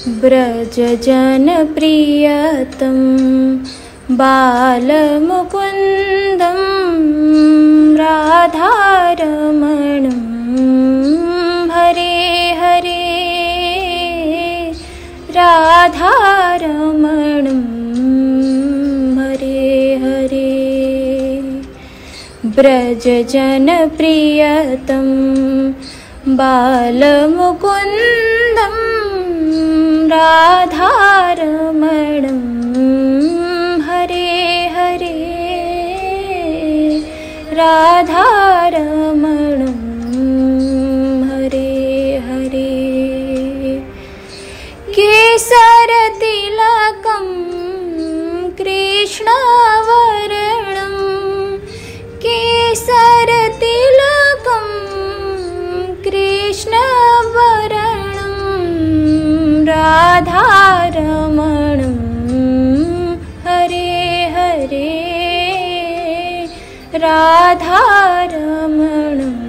व्रजजनप्रियतं बालमुकुन्दं राधारमणं हरे हरे राधारमणं हरे हरे व्रजजनप्रियतं बालमुकुन्दं राधारमणं हरे हरे राधारमणं हरे हरे केसरतिलकं कृष्णवर्णं केसरतिलकं कृष्णवर्णं राधारमणं हरे हरे राधारमणं